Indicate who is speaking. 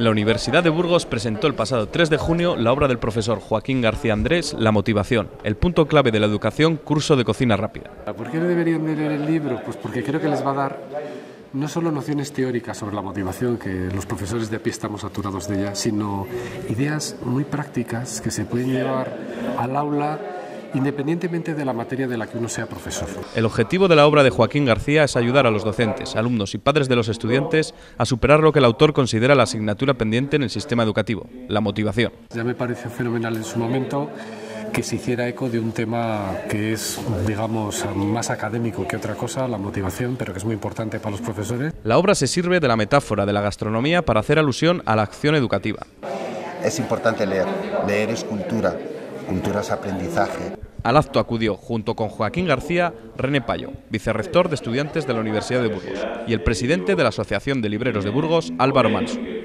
Speaker 1: La Universidad de Burgos presentó el pasado 3 de junio la obra del profesor Joaquín García Andrés, La motivación, el punto clave de la educación, curso de cocina rápida.
Speaker 2: ¿Por qué no deberían de leer el libro? Pues porque creo que les va a dar no solo nociones teóricas sobre la motivación, que los profesores de a pie estamos saturados de ella, sino ideas muy prácticas que se pueden llevar al aula independientemente de la materia de la que uno sea profesor.
Speaker 1: El objetivo de la obra de Joaquín García es ayudar a los docentes, alumnos y padres de los estudiantes a superar lo que el autor considera la asignatura pendiente en el sistema educativo, la motivación.
Speaker 2: Ya me pareció fenomenal en su momento que se hiciera eco de un tema que es, digamos, más académico que otra cosa, la motivación, pero que es muy importante para los profesores.
Speaker 1: La obra se sirve de la metáfora de la gastronomía para hacer alusión a la acción educativa.
Speaker 3: Es importante leer, leer es cultura, cultura es aprendizaje.
Speaker 1: Al acto acudió, junto con Joaquín García, René Payo, vicerrector de estudiantes de la Universidad de Burgos, y el presidente de la Asociación de Libreros de Burgos, Álvaro Manso.